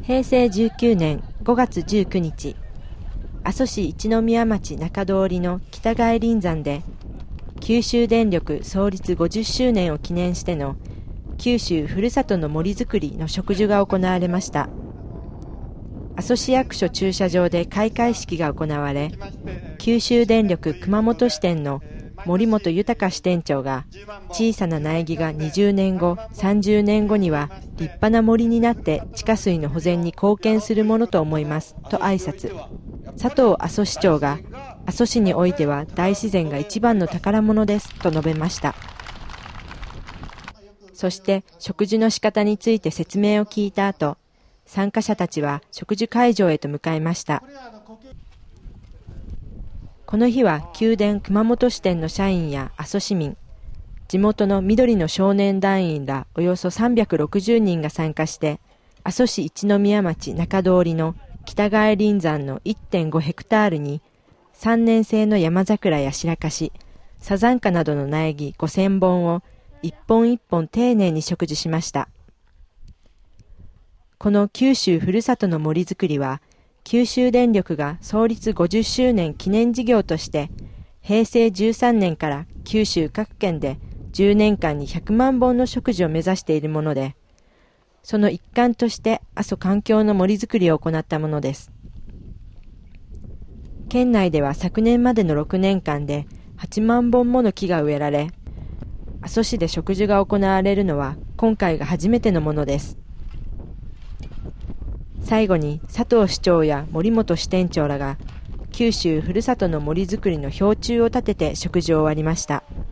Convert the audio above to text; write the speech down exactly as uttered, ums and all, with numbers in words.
へいせいじゅうきゅうねんごがつじゅうくにち、阿蘇市一宮町中通りの北外輪山で、九州電力創立ごじゅっしゅうねんを記念しての九州ふるさとの森づくりの植樹が行われました。阿蘇市役所駐車場で開会式が行われ、九州電力熊本支店の森本豊支店長が、小さな苗木がにじゅうねんご、さんじゅうねんごには立派な森になって地下水の保全に貢献するものと思いますと挨拶。佐藤阿蘇市長が、阿蘇市においては大自然が一番の宝物ですと述べました。そして植樹の仕方について説明を聞いた後、参加者たちは植樹会場へと向かいました。この日は宮殿熊本支店の社員や阿蘇市民、地元の緑の少年団員らおよそさんびゃくろくじゅうにんが参加して、阿蘇市一宮町中通りの北外輪山の いってんご ヘクタールに、さんねんせいの山桜や白樫、サザンカなどの苗木ごせんぼんを一本一本丁寧に植樹しました。この九州ふるさとの森づくりは、九州電力が創立ごじゅっしゅうねん記念事業として、へいせいじゅうさんねんから九州各県でじゅうねんかんにひゃくまんぼんの植樹を目指しているもので、その一環として阿蘇環境の森づくりを行ったものです。県内では昨年までのろくねんかんではちまんぼんもの木が植えられ、阿蘇市で植樹が行われるのは今回が初めてのものです。最後に佐藤市長や森本支店長らが九州ふるさとの森づくりの標柱を立てて植樹を終わりました。